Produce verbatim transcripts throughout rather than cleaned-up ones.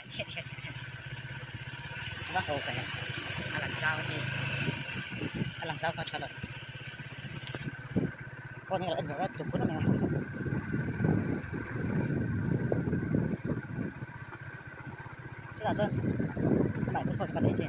Vác cầu phải làm sao gì làm sao có cho được con này là ẩn vào chụp phút này chứ là sơn bảy mươi phần còn đấy gì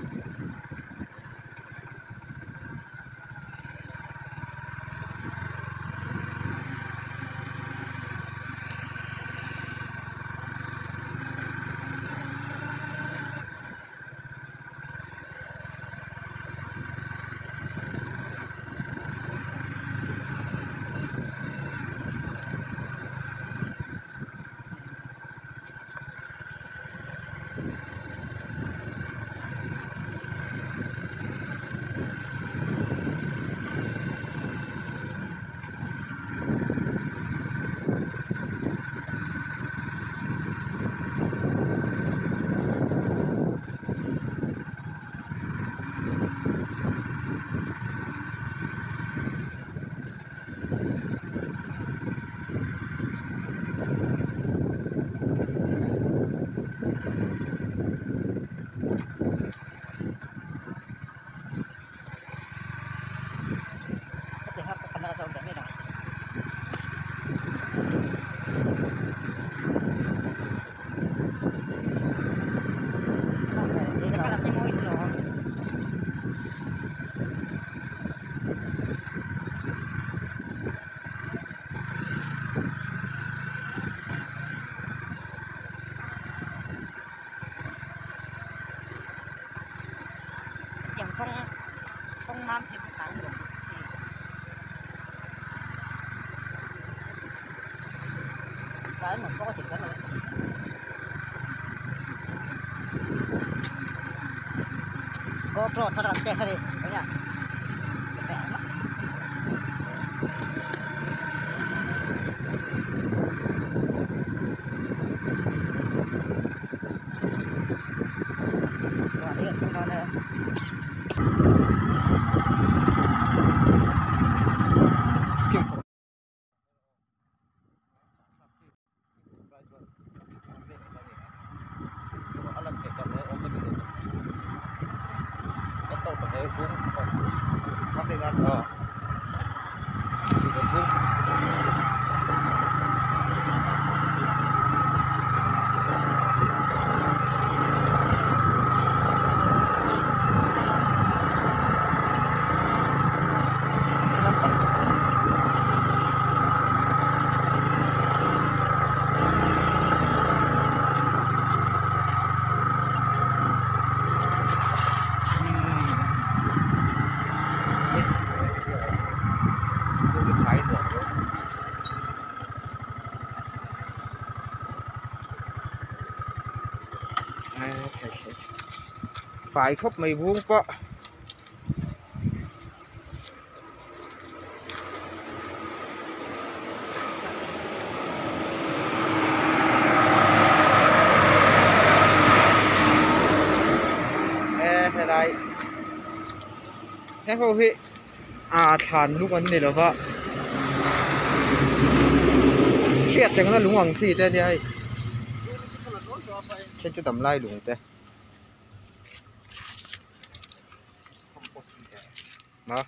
không không mang thêm cái được cái mà có thì cái này có pro thật là tệ sao đi đấy nhá tệ lắm rồi đi không có nữa phải khóc mày vuông quá ê thế này thế không hị à thàn lúc anh này là vợ khiết thì nó lúng hoàng gì thế này trên cái tầm lai lúng thế đó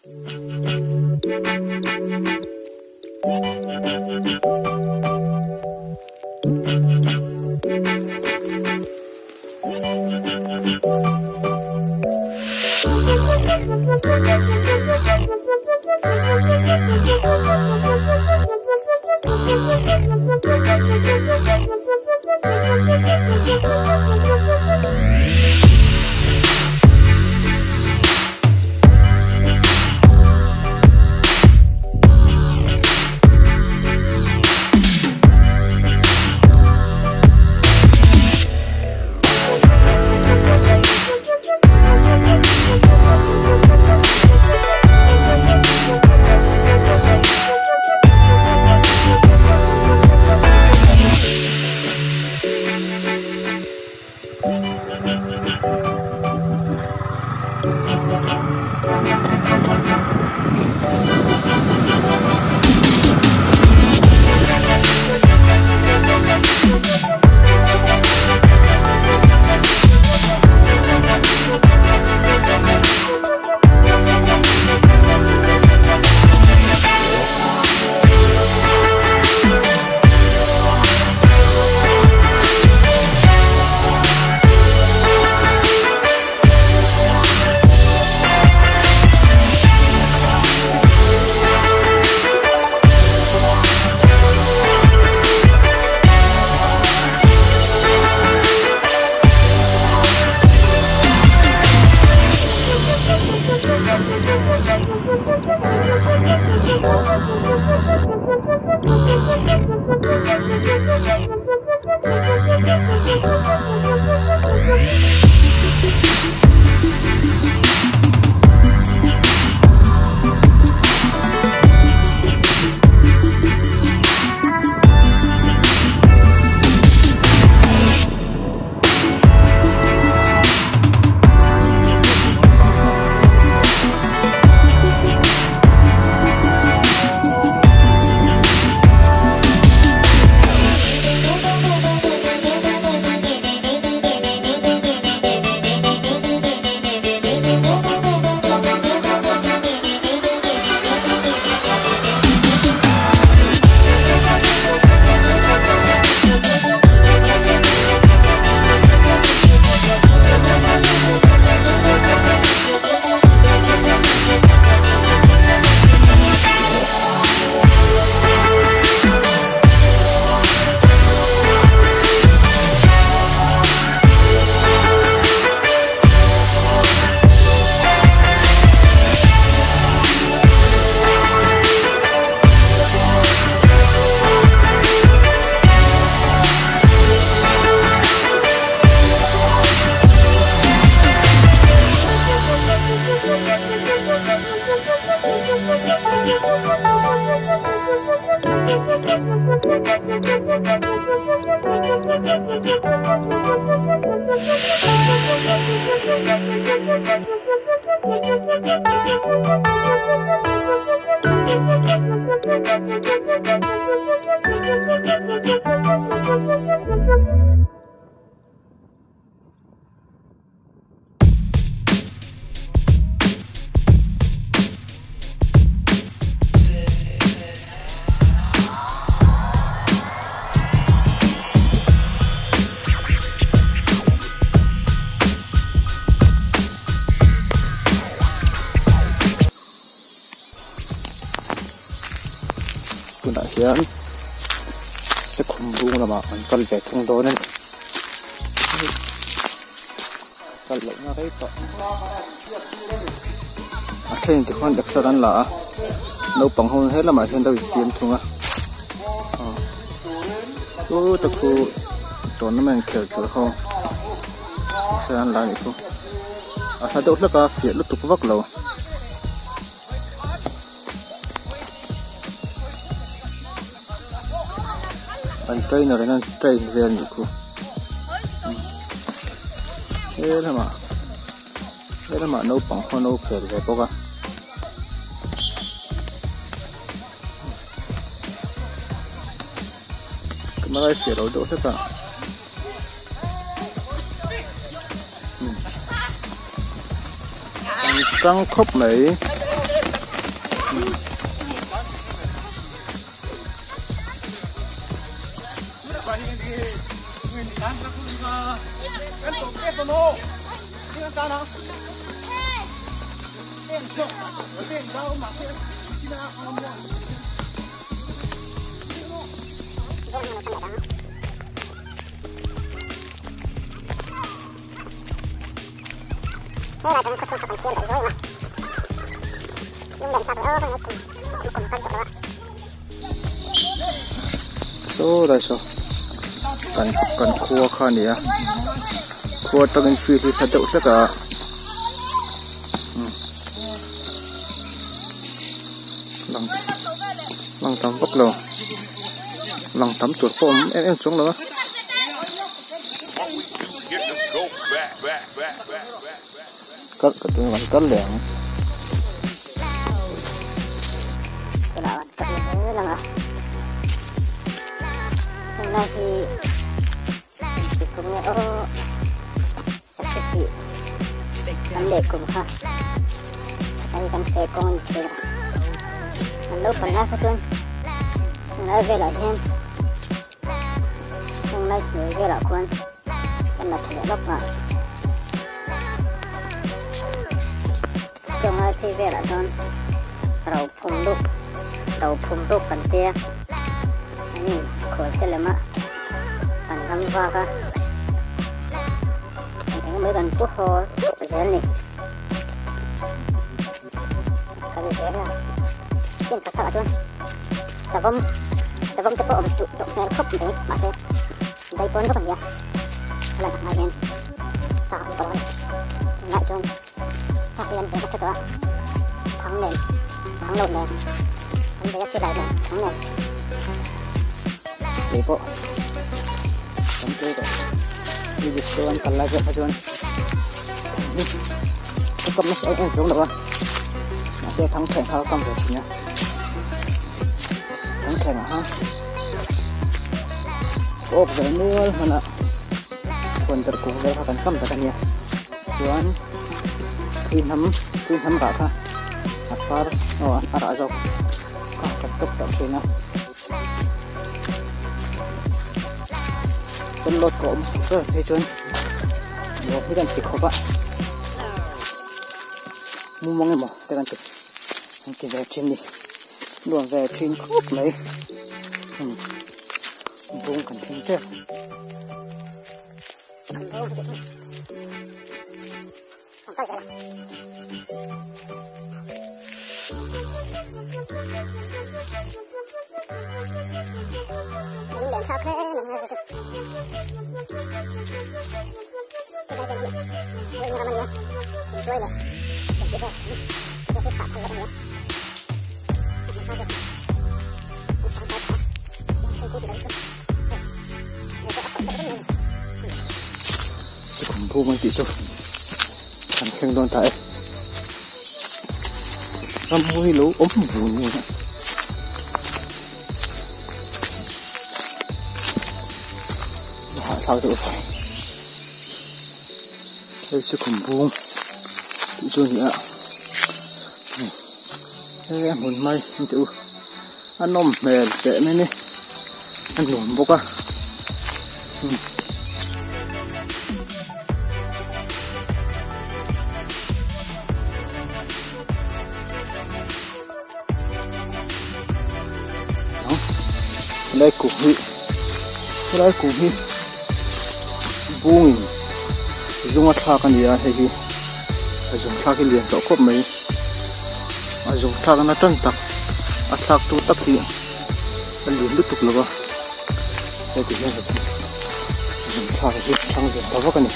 hian se khum bung lama an kal ve thung do nen kal lo na kai to a khen ti khon extra an la no pang hon he lama hian do siam thunga tu ta ku tournament khel chur ho se an la ni ku a sa do la ka fiat lu tu vak lo anh trainer anh train riêng như cô, thế là mà, thế là mà nấu bằng hoa nấu phèn về bốc à, cái máy sửa đồ đồ tất cả, anh căng khớp mấy. số đây số cần cần cua khan này cua trong cái phi thì thật đậu tất cả lòng lòng tắm bốc lò lòng tắm chuột khô em em xuống nữa cất cất từng lần cất lẻng cái đó cất lẻng là hôm nay thì thì cũng nghe ô sắp tới xị ăn để cùng ha anh cần phải con thì ăn lâu phần nào hết trơn hôm nay về lại thêm hôm nay thì về lại con anh là thẻ lóc mà trong ai thì về lại con đầu phun đục đầu phun đục phần tia ini khỏi cái là mà phần năm va cả anh mới gần phút hồ cái này cái này là trên các thợ luôn sao không sao không cái bộ tụ tụ xe khóc thế mà sẽ đây con có phần gì là hai bên sao không có lại cho sao thì anh phải có sẽ đó thắng nền thắng lộn nền anh phải sẽ lại nền thắng nền để bộ không chơi rồi đi đi xuống ăn cà rốt cho anh cái cặp nó sẽ ăn xuống được không nó sẽ thắng thèm thao cam rồi nhá thắng thèm ha ốp về nữa mà nè quần tật cũng về thao cam rồi nhá xuống khi nắm khi nắm cả ha hạt phar oh ara jok ka ketuk tak sina con lột cổ một cơ thấy chưa nó cái đàn thịt khó vậy mua mong em bỏ cái đàn thịt anh chỉ về trên đi luồn về trên cúp lấy vùng cần thêm trước sao thế bu mình chỉ cho thành khen đòn tại ram mui lú ốm vùn như thế sao được phải đây sẽ cùng buông tự cho nhỉ đây em muốn may tự ăn nôm mềm tệ này nè ăn nổm bốc à đây củ vị đây củ vị buông dùng thác cái gì à thì dùng thác cái liền chỗ cốp mấy dùng thác nó trơn tắc thác tu tắc thì nó liền đứt tục luôn đây thì nó dùng thác cái thằng liền tao cái này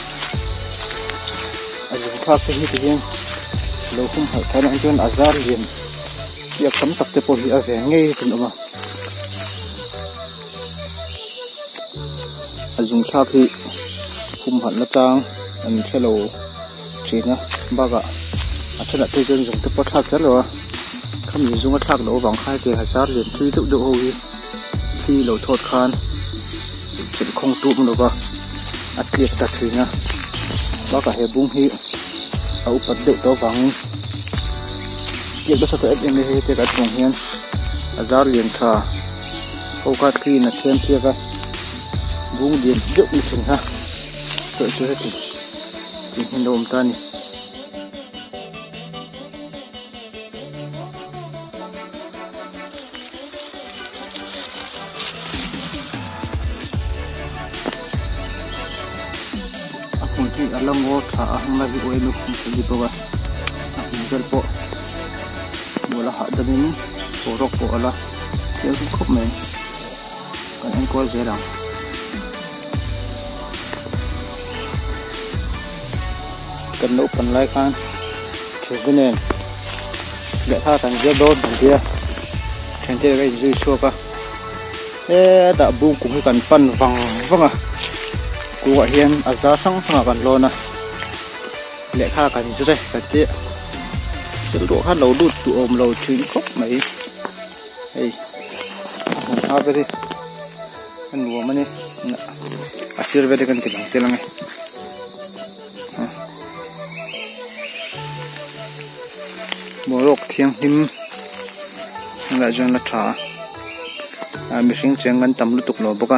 dùng thác cái gì thì lâu không phải thấy anh chuyên azar liền việc cấm tập tập bồi ở về ngay từ đó mà dùng thác thì không hẳn là trang anh sẽ lâu chỉ nhá ba gạ anh sẽ là tôi dân dùng tập thác rất rồi không nhìn dùng thác lỗ vòng hai tiền hazard liền truy tự độ hồi khi lỗ thốt khan chỉ không tụm được vào anh liệt đặt chỉ nhá ba cả hệ bung hi ở bật độ đó vắng việc đó sẽ có em đi thì cả phòng hiền hazard liền thà ô cả khi là xem kia cái vùng điện dụng đi chừng ha tự chơi thì thì hình đồ ta này hi alang o tha ang la hi oi nu di po ga zel po wala ha damin porok po ala zel khop mai kan en ko zelang kan lo pan lai kan chu benen le tha tan je don dia chen te ga ju so ka e da bung ku kan pan wang wanga ku wa hian aza sang sang kan lo na le kha kan zre ka te sil ro kha lo lut tu om lo thin khop mai ei ha be ri an wo mani asir ve de kan tilang tilang ai morok thiang him la jon la tha a mi hring cheng kan tam lu tuk lo boka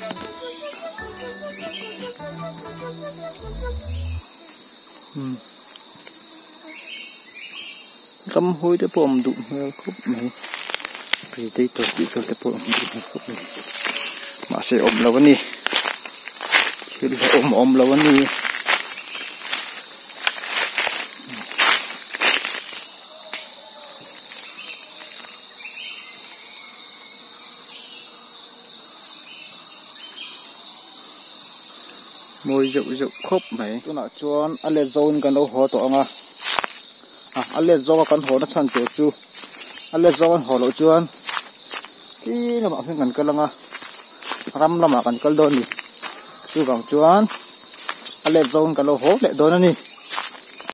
ram hoi te pom du hel khop mai pri dei to ti to te pom du khop mai ma se om lawani thil om om lawani môi dịu dịu khóc mày tôi nói chuan ale zone kan lo ho to anga à ale zo kan ho na chan to chu ale zo kan ho lo chuan ki na ma pheng kan kalanga ram lama kan kal don ni chu bang chuan ale zone kan lo ho le don ani